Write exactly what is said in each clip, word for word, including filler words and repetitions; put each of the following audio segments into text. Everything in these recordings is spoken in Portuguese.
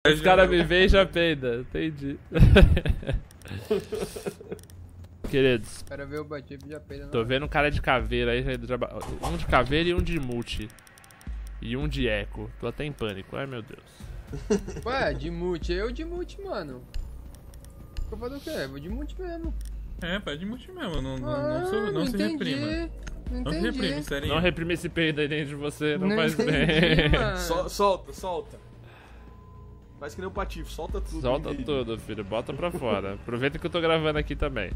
Os caras me veem e já peida. Entendi. Queridos. Espera ver o batido já peida. Tô vendo um cara de caveira aí. Um de caveira e um de multi. E um de eco. Tô até em pânico. Ai, meu Deus. Ué, de multi. Eu de multi, mano. Eu vou fazer o quê? Vou de multi mesmo. É, pá, de multi mesmo. Não, não, Ah, não, se, não, não se entendi. reprima. Não, Não se entendi. reprime, sério. Não reprime esse peido aí dentro de você. Não, Não faz entendi, bem. mano. Sol- solta, solta. Faz que nem o Patife, solta tudo. Solta no vídeo. tudo, filho. Bota pra fora. Aproveita que eu tô gravando aqui também.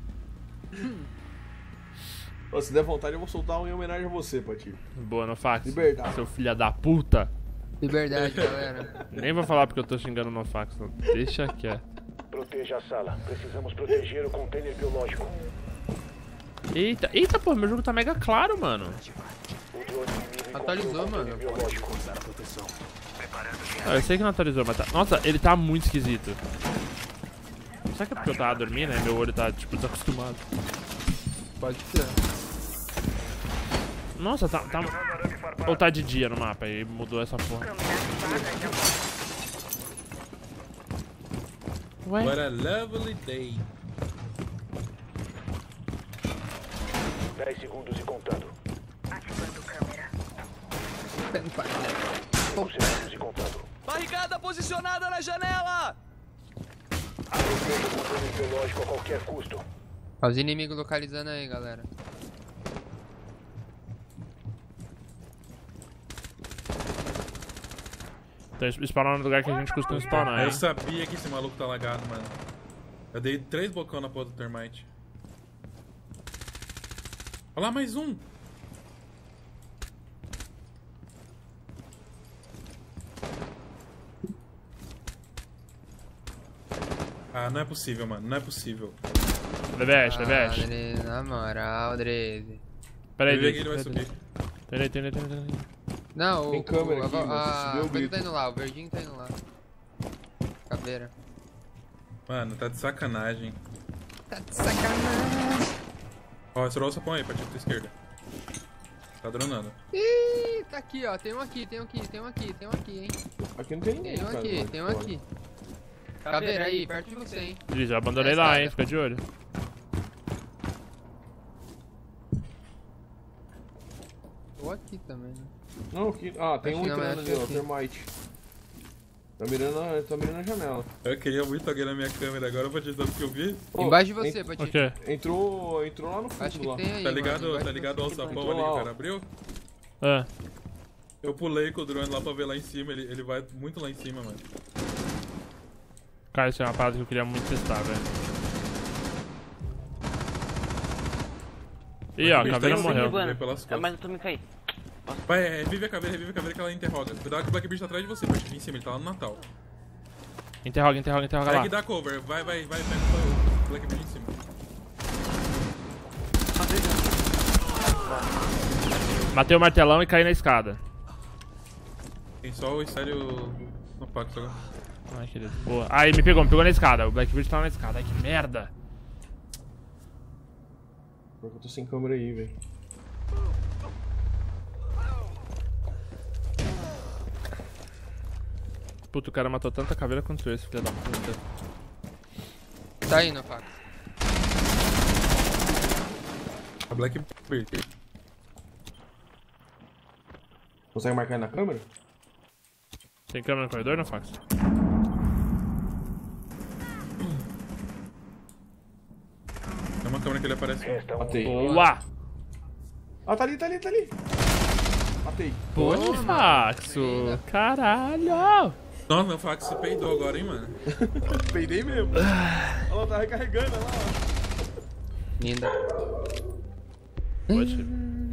Ô, se der vontade, eu vou soltar um em homenagem a você, Patife. Boa, no fax. Liberdade. Seu filho da puta. Liberdade, galera. Nem vou falar porque eu tô xingando no fax. Não. Deixa quieto. Proteja a sala. Precisamos proteger o container biológico. Eita, eita, pô, meu jogo tá mega claro, mano. O drone inimigo Atualizou, encontrou o mano. container biológico. Ah, eu sei que não atualizou, mas tá... Nossa, ele tá muito esquisito. Será que é porque eu tava dormindo, né? Meu olho tá, tipo, desacostumado. Pode ser. Nossa, tá... tá... Ou tá de dia no mapa, aí mudou essa porra. Ué? What a lovely day. dez segundos e contando. Ativando câmera. cinco segundos e contando. Barricada posicionada na janela! Proteja o container biológico a qualquer custo. Ó, os inimigos localizando aí, galera. Tá spawnando no lugar que a gente costuma spawnar, Eu hein? sabia que esse maluco tá lagado, mano. Eu dei três bocão na porra do termite. Olha lá, mais um! Ah, não é possível, mano. Não é possível. Debeste, Ah, debeste. Dreze, na moral, Dreze. Pera aí, Ele, ele Dreze, vai pera aí, subir. Pera aí, pera aí, pera aí, pera aí. Não, o, Tem câmera o, aqui, a, mano, a, você subiu o a coisa grito. tá indo lá, o verdinho tá indo lá. Caveira. Mano, tá de sacanagem. Tá de sacanagem. Ó, estourou o sapão aí, pra tua esquerda. Tá dronando. Ih, tá aqui, ó. Tem um aqui, tem um aqui, tem um aqui, tem um aqui, hein. Aqui não tem ninguém, Tem um cara. aqui, lá tem um fora. aqui. Caveira aí, perto de você, hein. Ih, já abandonei Essa lá, área. hein? Fica de olho. Tô aqui também, né. Não, aqui. Ah, tem Acho um que não, entrando acho ali, que ó. aqui. Termite. Tá mirando, tá mirando a janela. Eu queria muito alguém na minha câmera agora pra te dar o que eu vi. Ô, Embaixo de você, en- Patife. O quê? Entrou, entrou lá no fundo Acho que lá. tem aí, Tá ligado, mano. tá Embaixo ligado de ao você que sapão Entrou ali que lá, o ó. cara abriu? Ah, Eu pulei com o drone lá pra ver lá em cima, ele, ele vai muito lá em cima, mano. cara, isso é uma parada que eu queria muito testar, velho. Ih, ó, a Ele caveira tá em cima, morreu. ele veio pelas costas. Mas eu tô me caí. Vai, é, revive a caveira, revive a caveira que ela interroga. Cuidado que o Black Beast tá atrás de você, vai em cima, ele tá lá no Natal. Interroga, interroga, interroga Segue lá. dá cover, vai, vai, vai, pega o Black Beast em cima. Matei o martelão e caí na escada. Tem só o estéreo no Pax agora. Ai, querido. Boa. Aí, me pegou, me pegou na escada. O Blackbeard tá na escada. Ai, que merda. Porque eu tô sem câmera aí, velho. Puta, o cara matou tanta caveira quanto esse, filho da puta. Tá indo, faca. A Black Beast. Consegue marcar aí na câmera? Tem câmera no corredor, não, Fax? Tem uma câmera que ele aparece. Resta um Matei. Boa! Ah, tá ali, tá ali, tá ali. Matei. Boa, Boa, Faxo! mano. Caralho! Nossa, meu fax se peidou agora, hein, mano. Peidei mesmo. Olha lá, tá recarregando, olha lá. Linda. Poxa.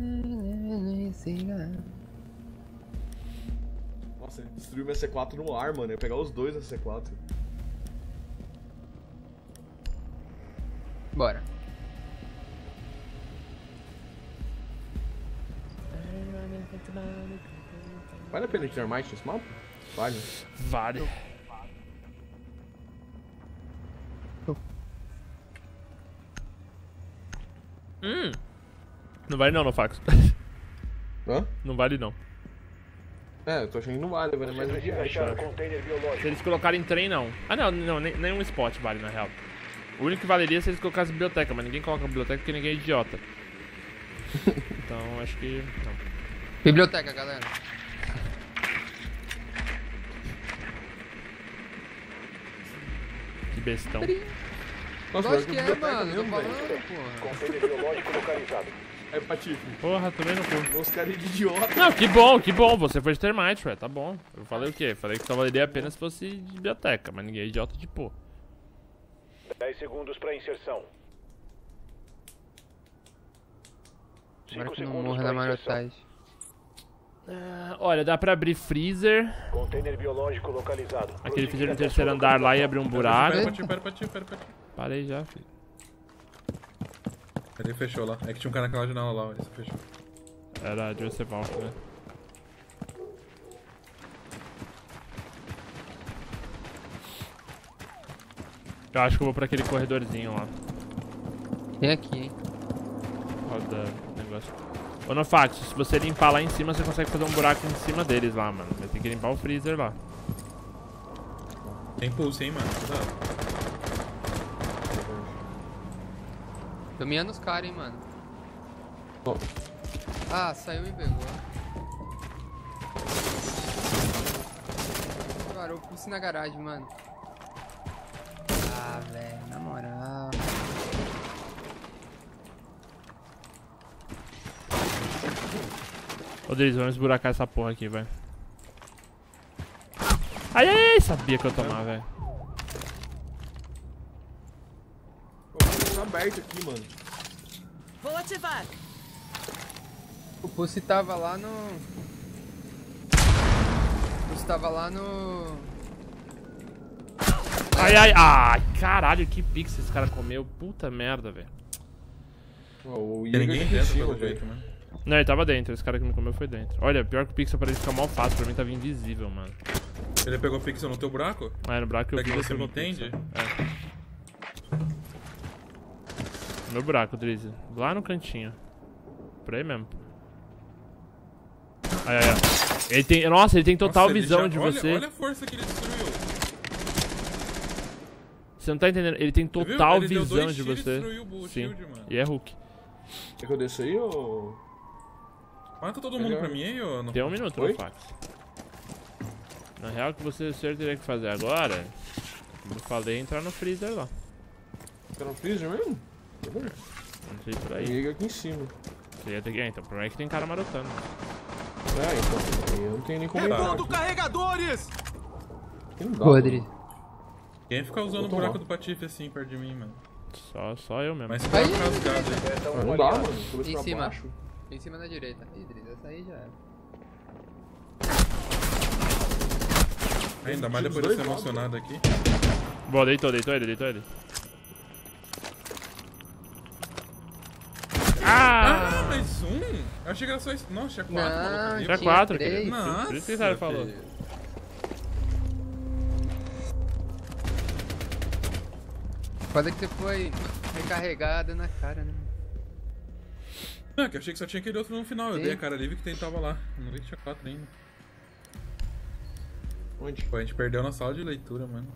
Nossa, ele destruiu minha C quatro no ar, mano. Eu ia pegar os dois na C quatro. Bora. Vale a pena tirar mais nesse mapa? Vale. Vale. Hum. Não vale não, no Fax. Hã? Não vale não. É, eu tô achando que não vale, vale mais um Precisa reais, achar o cara. container biológico. Se eles colocarem trem, não. Ah, não, não, nem, nenhum spot vale, na real. O único que valeria é se eles colocassem biblioteca, mas ninguém coloca biblioteca porque ninguém é idiota. Então, acho que... não. Biblioteca, galera. Que bestão. Nossa, Lógico que mas é, biblioteca mano. Tô mesmo, velho. falando, porra. Container biológico localizado. É, Patife. Porra, também não fui. Os caras de idiota. Não, que bom, que bom. Você foi de termite, ué. Tá bom. Eu falei o quê? Falei que só valeria a pena se fosse de biblioteca, mas ninguém é idiota de pôr. dez segundos para inserção. Agora cinco que não segundos morre na para inserção. marotagem. Ah, olha, dá pra abrir freezer. Container biológico localizado. Aquele Prosseguir freezer no até terceiro sua andar lá e abrir um buraco. Pera, Pati, pera, Pati, pera, Pati. Parei já, filho. Ele fechou lá. É que tinha um cara naquela janela lá, ele fechou. Era de Joseph Walsh, né? Eu acho que eu vou pra aquele corredorzinho lá. Tem aqui, hein. Roda o negócio. Ô Nofax, se você limpar lá em cima, você consegue fazer um buraco em cima deles lá, mano. Vai ter que limpar o freezer lá. Tem pulse, hein, mano. Cuidado. Tô miando os caras, hein, mano. Ó. Ah, saiu e pegou. Parou, pulse na garagem, mano. Ah, velho, na moral. Ô Denis, vamos esburacar essa porra aqui, vai. Ai, ai, ai, sabia que eu ia tomar, velho. Pô, tá aberto aqui, mano. Vou ativar. O pulse tava lá no... O pulse tava lá no... Ai, ai, ai, caralho, que pix esse cara comeu. Puta merda, velho. Ó, o Tem Igor ninguém aqui em dentro, cima, pelo jeito, velho. mano. Não, ele tava dentro, esse cara que me comeu foi dentro. Olha, pior que o pixel pra ele fica mal fácil, pra mim tava invisível, mano. Ele pegou pixel no teu buraco? Ah, no buraco que eu Daqui vi, você pegou me entende? pixel. É. Meu buraco, Drizzy. Lá no cantinho. Por aí mesmo. Ai, ai, ai. Ele tem... Nossa, ele tem total Nossa, ele visão já- de olha, você. Olha a força que ele destruiu. Você não tá entendendo? Ele tem Você viu? total Ele deu visão dois de tiros e você. destruiu o bull Sim. shield, mano. E é Hulk. Quer que eu desça aí, ou... Mata todo mundo pra mim aí, ou não? Tem um minuto Oi? no fax. Na real, o que você o senhor teria que fazer agora, como eu falei, é entrar no freezer lá. Tá no freezer mesmo? Não sei por O aí. Igor aqui em cima. Você ia ter que... É, então, por aí que tem cara marotando. É, então. Eu não tenho nem como entrar Repondo aqui. carregadores! Aqui não dá, Podre. mano. Quem fica usando Vou o buraco tomar. do Patife assim perto de mim, mano? Só, só eu mesmo. Mas se Aí, for rasgado aí. Resta Ah, um não dá, aliado. mano. Cabeça Em pra cima. baixo. Em cima na direita. Ih, Driz, essa aí já era. Ainda mais Tira os depois de ser dois lados, emocionado aqui. Boa, deitou, deitou ele, deitou ele. Ah! Ah, mais um? Eu achei que era só isso. Nossa, tinha quatro Não, malucos Tinha vivos. quatro, três. querido. Nossa, Por isso que o cara falou. filho. Foda que você foi recarregada na cara, né? Não, que eu achei que só tinha aquele outro no final. Eu Sim. dei a cara livre que tentava lá. Não vi que tinha quatro ainda. Onde? Pô, a gente perdeu na sala de leitura, mano.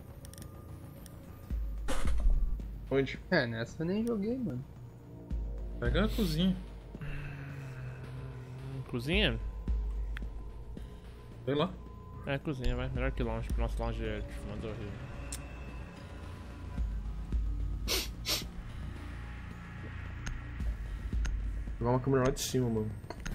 Onde? É, nessa eu nem joguei, mano. Pega a cozinha. Cozinha? Sei lá. É, cozinha, vai. Melhor que longe, pro nosso longe é mandou horrível. Vou jogar uma câmera lá de cima, mano.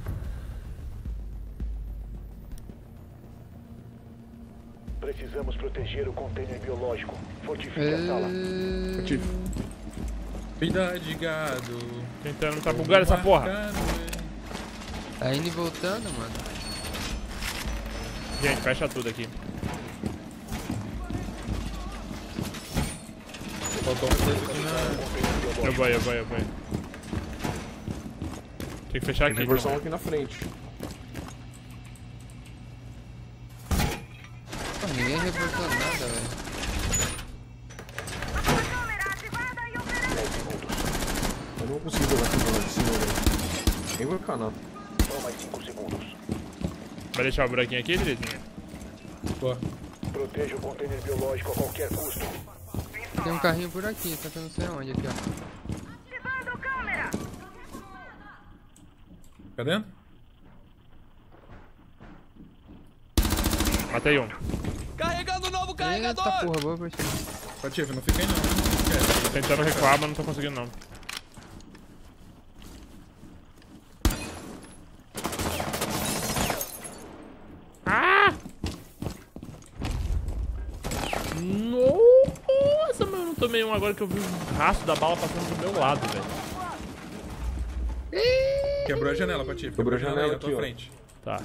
Precisamos proteger o container biológico. Fortifique a sala. É... Ativo. Cuidado de gado. Tentando, tá bugando essa porra. Tá indo e voltando, mano. Gente, fecha tudo aqui. Faltou uma coisa aqui na... Eu vou, eu vou, eu vou. Tem que fechar Tem aqui. reversão Então. aqui na frente. Pô, ninguém reportou nada, velho. Eu não consigo jogar a câmera lá de cima, velho. Nem vai ficar nada. Só mais cinco segundos. Vai deixar o buraquinho aqui, Drizzy? Boa. Proteja o container biológico a qualquer custo. Tem um carrinho por aqui, só que eu não sei aonde aqui, ó. Ativando câmera. Fica dentro? Matei um. Carregando o novo carregador! Eita porra, boa pra ti. Patife, não fica aí não. Esquece. Tô tentando recuar, mas não tô conseguindo não. Ah! Nossa, mas eu não tomei um agora que eu vi o rastro da bala passando do meu lado, velho. Quebrou a janela, Patife. Quebrou a janela aí na aqui, tua ó. frente. Tá.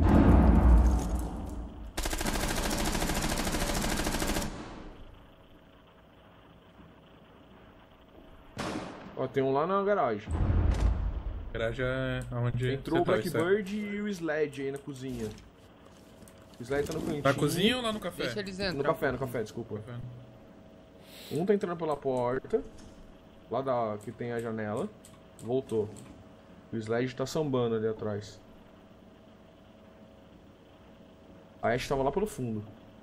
Ó, tem um lá na garagem. Garagem é onde Entrou o você tá, isso é. Blackbird e o Sled aí na cozinha. O Sled tá no cantinho. Na cozinha ou lá no café? Deixa eles No entrar. café, no café, desculpa. Café. Um tá entrando pela porta. Lá da que tem a janela. Voltou. O Sled tá sambando ali atrás. A Ash tava lá pelo fundo.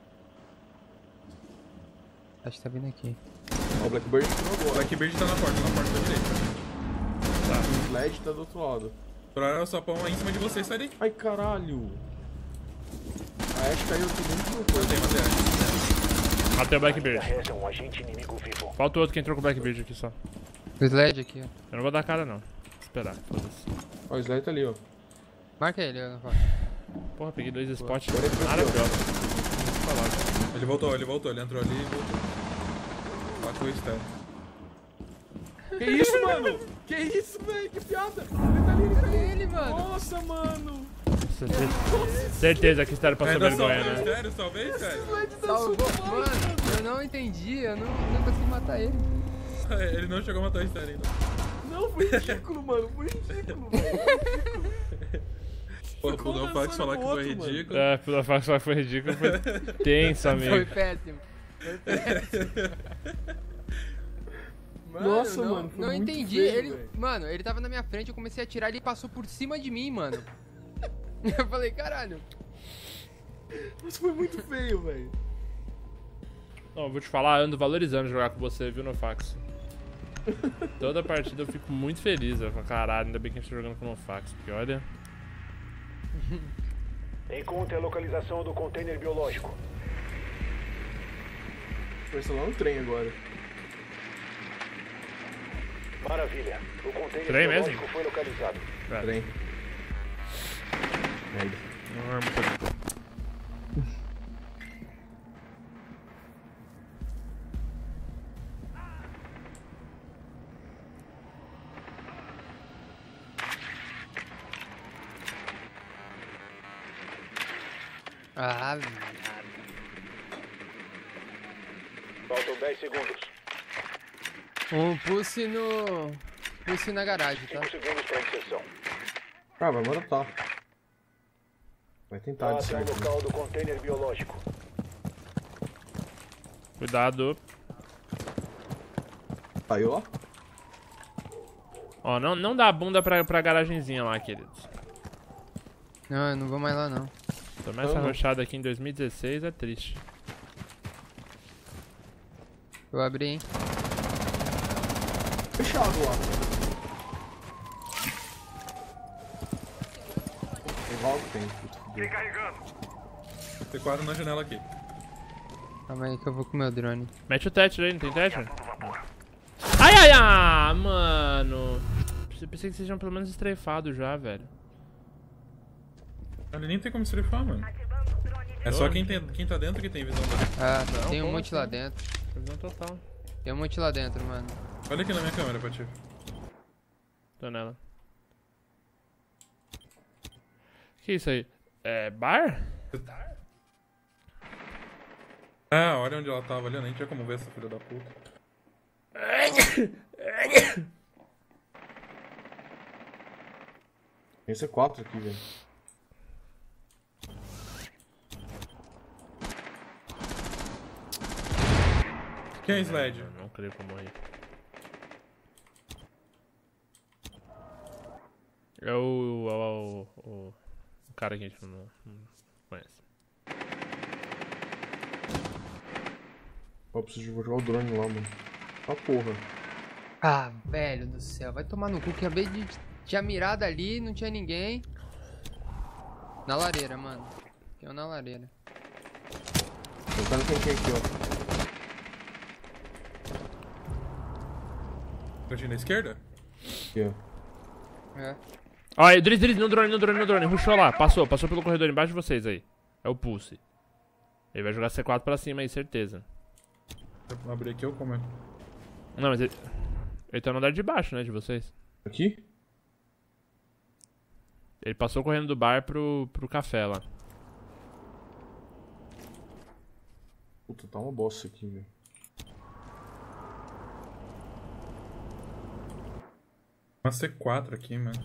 Acho que tá vindo aqui. Ó, o Blackbird entrou O agora. Blackbird tá na porta, na porta da direita. O Sled tá do outro lado. Por hora o sapão aí em cima de você, sai daí. Ai, caralho. A Ash caiu aqui dentro do coisa. Matei, matei. Matei o Blackbeard. Resta um agente inimigo vivo. Falta o outro que entrou com o Blackbeard aqui só. O Sled aqui, ó. Eu não vou dar cara não. Vou esperar, foda-se. Ó, o Sled tá ali, ó. Marca ele, ó. na foto. Porra, peguei dois spots Agora ele foi maravilhosos. Ele voltou, ele voltou, ele entrou ali e voltou. Lá com o Esther. Que isso, mano? Que isso, velho? Que piada? Ele tá ali, ele tá ali. Ele, mano. Nossa, mano. Certeza, certeza que Esther passou Ainda vergonha, salvei o né? Esther, salvei, Esther. Salvou. Mano, eu não entendi. Eu não, não consegui matar ele. Ele não chegou a matar o Esther ainda. Não, foi ridículo, mano. Foi ridículo, velho. Pô, pro Don Fax falar que foi outro, mano. ridículo. É, pela fax só foi ridículo, foi tenso, Foi amigo. péssimo. Foi péssimo. Mano, Nossa, não, mano, foi Não muito entendi. feio, ele, velho. mano, ele tava na minha frente, eu comecei a atirar, ele passou por cima de mim, mano. Eu falei, caralho. Isso foi muito feio, velho. Não, eu vou te falar, ando valorizando jogar com você, viu, Nofax? Toda partida eu fico muito feliz, eu falo, caralho, ainda bem que a gente tá jogando com o Nofax, porque olha... Encontre a localização do container biológico. Foi só lá no trem agora. Maravilha. O container Trem mesmo? biológico foi localizado. É, Trem. Merda. não é muito... Ah, Faltam dez segundos. um pulse no... Pulse na garagem, tá? cinco segundos para inserção. Ah, vai matar. Vai tentar Vá de até o certo. local do container biológico. Cuidado. Saiu lá? Ó, não, não dá a bunda pra, pra garagenzinha lá, queridos. Não, eu não vou mais lá, não. Tomar essa rochada aqui em dois mil e dezesseis é triste. Eu abri, hein? Fechado lá. Tem Valk? Tem. Puta que deu. T quatro na janela aqui. Calma aí que eu vou com o meu drone. Mete o Thatcher aí, não tem Thatcher? Ai, ai, ai, mano. Eu pensei que vocês tinham pelo menos estreifado já, velho. Ali nem tem como estrefar, mano. É só quem, tem, quem tá dentro que tem visão da... Ah, Não, tem um como monte assim? lá dentro. Visão total. Tem um monte lá dentro, mano. Olha aqui na minha câmera, Patife. Tô nela. Que isso aí? É bar? Ah, olha onde ela tava ali, eu nem tinha como ver essa filha da puta. Tem C quatro aqui, velho. Quem é Sled? Eu não creio que eu morri. É o, o, o, o cara que a gente não, não conhece. Eu preciso jogar o drone lá, mano. Ah, porra. Ah, velho do céu. Vai tomar no cu. Acabei de... Tinha mirado ali, não tinha ninguém. Na lareira, mano. Tem um na lareira. Eu quero quem aqui, ó. Cantinho da esquerda? Aqui, ó. É. Ó, aí, Driz, Driz, no drone, no drone, no drone. Rushou lá. Passou, passou pelo corredor embaixo de vocês aí. É o Pulse. Ele vai jogar C quatro pra cima aí, certeza. Eu abri aqui, eu comento. Não, mas ele... Ele tá no andar de baixo, né, de vocês. Aqui? Ele passou correndo do bar pro, pro café lá. Puta, tá uma bosta aqui, velho. Uma C quatro aqui, mano.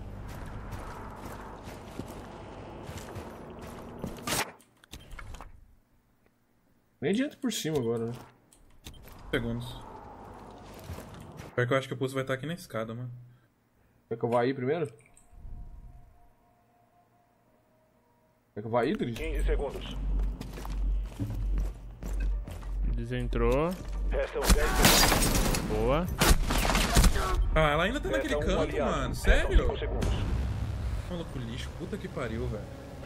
Nem adianta por cima agora, né? Segundos. Pior que eu acho que o pulso vai estar aqui na escada, mano. Quer que eu vá aí primeiro? Quer que eu vá aí, Driz? quinze segundos. Desentrou. Restam dez segundos. Boa. Ah, ela ainda tá naquele Resta um canto, aliado. mano. Restam Sério? cinco segundos. Maluco lixo. Puta que pariu, velho.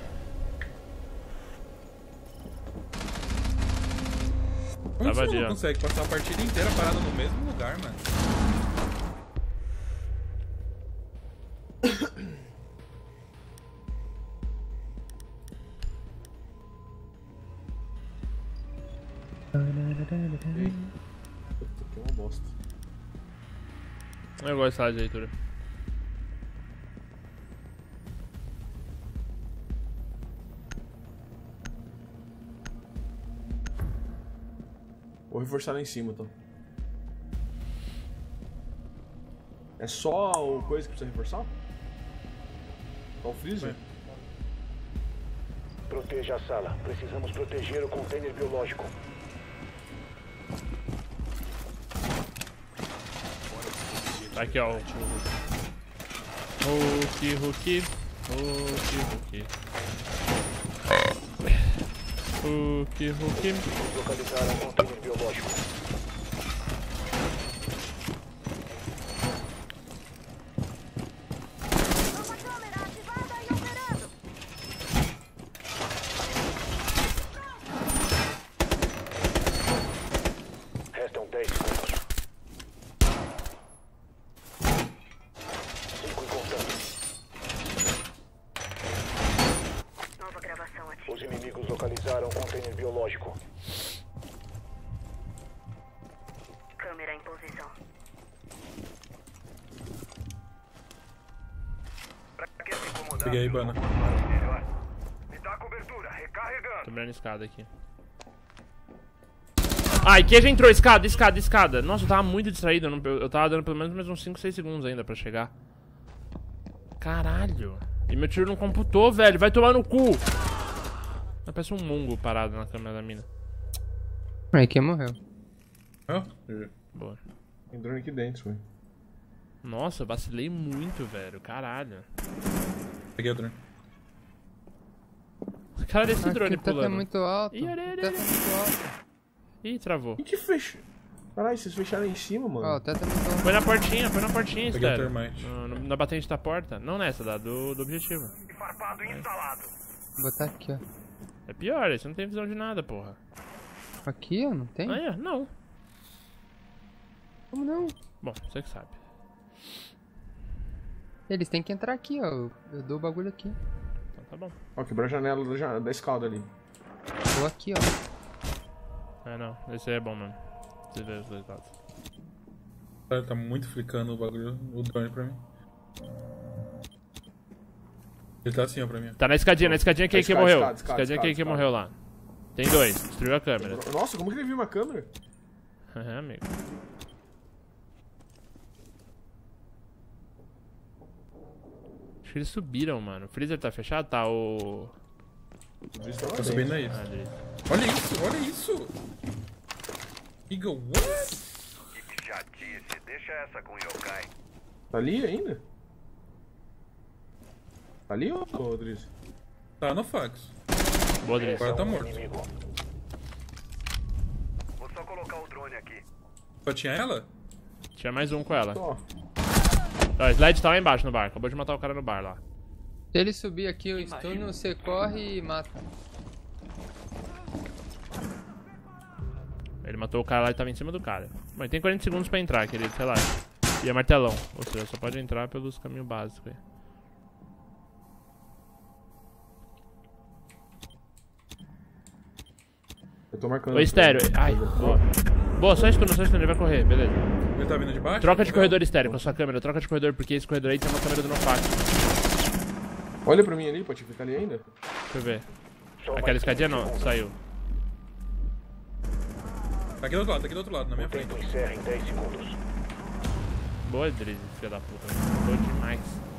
Como Tava você ali, não ó. consegue passar a partida inteira parada no mesmo lugar, mano? Puta, que é uma bosta. Eu gosto dessa leitura. Vou reforçar lá em cima, então. É só o coisa que precisa reforçar? Só o freezer? Proteja a sala. Precisamos proteger o container biológico. Tá aqui, ó. Hulk, Hulk. Hulk, Hulk. Hulk, Hulk. Localizaram o container biológico. Nova câmera ativada e operando. Restam dez segundos. cinco e contando. Nova gravação ativa. Os inimigos localizaram o container biológico. Câmera em posição. Peguei aí, Bana. Me dá cobertura. Recarregando. Tô mirando a escada aqui. Ai, que já entrou, escada, escada, escada. Nossa, eu tava muito distraído. Eu, não- eu tava dando pelo menos mais uns cinco, seis segundos ainda pra chegar. Caralho. E meu tiro não computou, velho. Vai tomar no cu. Parece um mongo parado na câmera da mina. Aí, quem morreu? Ó, Boa. Tem drone aqui dentro, velho. Nossa, eu vacilei muito, velho. Caralho. peguei o drone. Cara desse drone Aqui o teto é pulando. muito alto. Ih, O olha, olha, teto é olha. muito alto. Ih, travou. Quem que fecha? Caralho, vocês fecharam em cima, mano. Ó, o teto é muito alto. Põe na portinha, põe na portinha, Peguei o Estéreo. termite. No- no- Na batente da porta. Não nessa, da, do, do objetivo. Farpado instalado. Vou botar aqui, ó. É pior, esse não tem visão de nada, porra. Aqui, ó, não tem? Ah, é? Não. Como não? Bom, você que sabe. Eles têm que entrar aqui, ó. Eu, eu dou o bagulho aqui. Então tá bom. Ó, quebrou a janela da, ja- da escada ali. Vou aqui, ó. É, não. Esse aí é bom mesmo. Você vê os dois lados. Tá, tá muito flicando o bagulho, o drone pra mim. Ele tá assim, ó, pra mim. Tá na escadinha, na escadinha que, Tá que escada, morreu. escada, escada, escadinha que, que escada. morreu lá. Tem dois. Destruiu a câmera. Nossa, como que ele viu uma câmera? É, amigo. Acho que eles subiram, mano. O freezer tá fechado? Tá, o... Tá subindo aí. Ah, direito. Olha isso, olha isso! Eagle, what? Que chatice. Deixa essa com o Yokai. Tá ali ainda? Tá ali, ô, ô Driz? Tá no fax. Boa, Driz. Agora tá morto. Inimigo. Vou só colocar o drone aqui. Só tinha ela? Tinha mais um com ela. Ó, Ó, o Sled tá lá embaixo no bar. Acabou de matar o cara no bar lá. Se ele subir aqui o stun, você corre e mata. Ele matou o cara lá e tava em cima do cara. Mas tem quarenta segundos pra entrar, querido, sei lá. E é martelão. Ou seja, só pode entrar pelos caminhos básicos aí. eu tô marcando. Ô, estéreo. Ai, boa. Boa, só stun, só stun, ele vai correr, beleza. Ele tá vindo de baixo? Troca de corredor estéreo com a sua câmera, troca de corredor, porque esse corredor aí tem uma câmera do Nofax. Olha pra mim ali, pode ficar ali ainda? Deixa eu ver. Só Aquela mais escadinha trinta não, segundos. saiu. Tá aqui do outro lado, tá aqui do outro lado, na minha O frente. tempo encerra em dez segundos. Boa, Drizzy, filha da puta. Boa demais.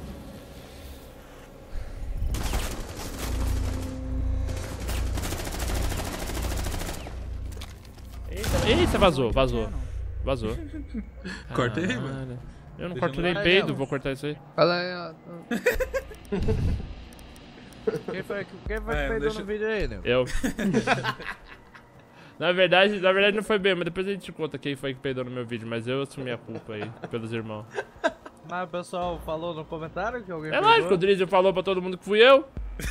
Eita, vazou, vazou. Vazou. Cortei, Caralho. mano. Eu não Deixa corto nem eu- peido, vou cortar isso aí. Fala aí, ó. Quem foi, quem foi É, que peidou deixa- no vídeo aí, né? Eu. Na verdade, na verdade não foi bem, mas depois a gente conta quem foi que peidou no meu vídeo, mas eu assumi a culpa aí, pelos irmãos. Mas o pessoal falou no comentário que alguém É lógico, o Drizzy falou pra todo mundo que fui eu.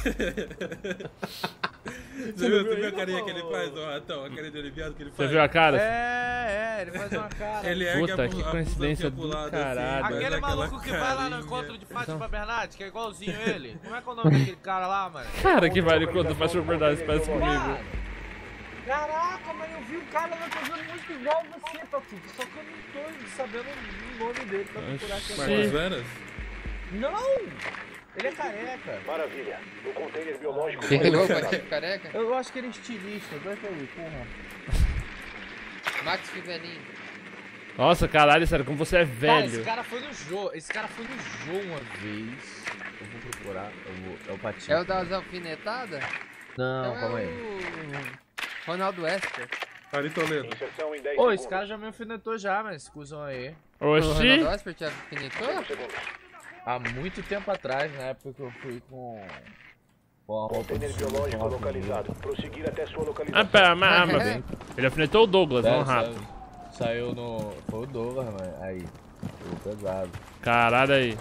Você viu, você viu a carinha que ele faz, ó, Ratão? A carinha de aliviado que ele Você faz? viu a cara? É, é, ele faz uma cara. Ele ergue Puta, a bu- que a coincidência blusinha pro do lado, caralho. faz Aquele aquela maluco que vai lá no carinha. encontro de Fátima Bernardes, que é igualzinho ele. Como é que é o nome daquele cara lá, mano? Cara, que vai quando faz verdade, parece comigo. Mano, caraca, mas eu vi o cara lá fazendo muito igual você, Patuco. Só que eu não tô sabendo o nome dele pra procurar aqui. Marcos Veras? Não! Ele é careca. Maravilha. O container biológico Quem foi pegou o liberado. Patife careca? Eu acho que ele é estilista. Vai pra aí, porra. Max Fivelinho. Nossa, caralho, sério, como você é Cara, esse velho. cara foi no jogo. Esse cara foi no jogo uma vez. Eu vou procurar. Eu vou, é o Patife. É o das alfinetadas? Não, Então calma é aí. o Ronaldo Esper. Ari Toledo. Inserção em dez Ô, segundos. esse cara já me alfinetou já, mas esse cuzão aí. O Oxi. Ronaldo Esper te alfinetou? Segundos. Há muito tempo atrás, na época que eu fui com. Com a roupa Container do biológico Sul, localizado. Prosseguir até sua localização. Ah, pera, mas, ah, mas ele alfinetou o Douglas, É, não o rato. saiu, saiu no. Foi o Douglas, mano. Aí. Foi pesado. Caralho aí.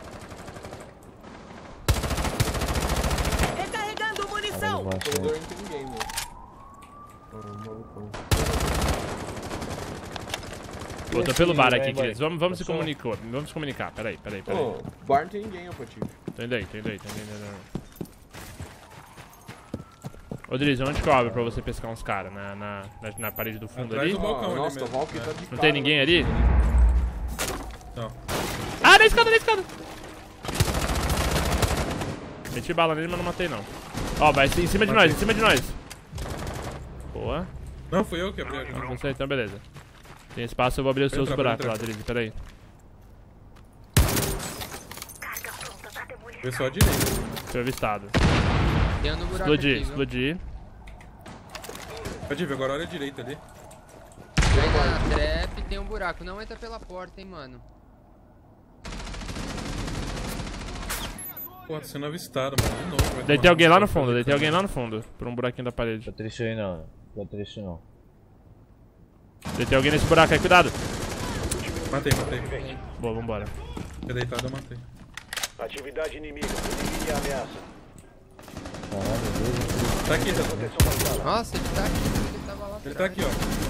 Recarregando munição! No corredor não tem ninguém, mano. Ó, um malucão. Pô, tô pelo bar aqui, Vai, queridos. Vamos, vamos se Só- comunicar. Vamos se comunicar. Peraí, peraí, peraí. Ô, bar não tem ninguém, ó, Patife. Tô indo aí, tô indo aí, tô indo aí. tô indo aí. Ô, Drizzy, onde que eu abro pra você pescar uns caras? Na, na, na, na parede do fundo Atrás ali? do balcão ali Nossa, o mesmo. Valkyrie tá de Não cara, tem ninguém ali? Não. Ah, na escada, na escada! Meti bala nele, mas não matei não. Ó, vai em cima de nós, em cima de nós. Boa. Não, fui eu que abri aqui. Não sei, então beleza. Tem espaço, eu vou abrir os seus Entra, buracos lá, entra. Drizzy, peraí. Carga pronta pra demolição. Pessoal à direita. Foi avistado. Tem um no buraco Explodi, aqui, viu? explodi. Pode ver, agora olha a direita ali. Aí na trap tem um buraco. Não entra pela porta, hein, mano. Pô, tá sendo avistado, mano. De novo. vai Deitei tomar alguém lá no pra fundo, ver deitei alguém também. lá no fundo. Por um buraquinho da parede. Tô triste aí não. Tô triste não. Deitei alguém nesse buraco aí, cuidado. Matei, matei. Boa, vambora. Fica deitado, eu matei. Atividade inimiga. Elimine a ameaça. Caralho, Deus. Tá aqui, tá, Proteção da sala. Nossa, ele tá aqui. Ele tava lá ele atrás. tá aqui, ó.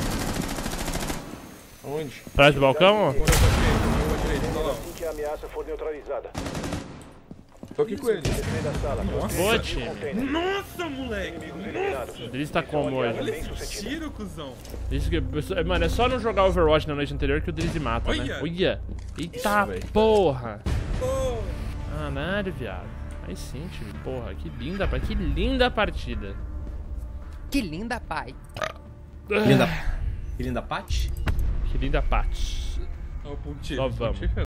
Onde? Atrás do balcão, ó. Correu pra direita, correu pra direita, tá lá. Assim que a ameaça for neutralizada. Tô aqui com ele. Defenda a sala. Nossa. Boa, Proteja o time. container. Nossa, moleque! Inimigos eliminados. O Drizzy tá como hoje? Bem Olha esse sucedido. tiro, cuzão. Isso que, mano, é só não jogar Overwatch na noite anterior que o Drizzy mata, né? Olha. Olha! Eita porra! Oh. Caralho, viado. Aí sim, time. Porra, que linda, pa- que linda partida. Que linda, pai. Linda. Que linda Paty? Que linda parte. Olha o pontinho. Só vamos.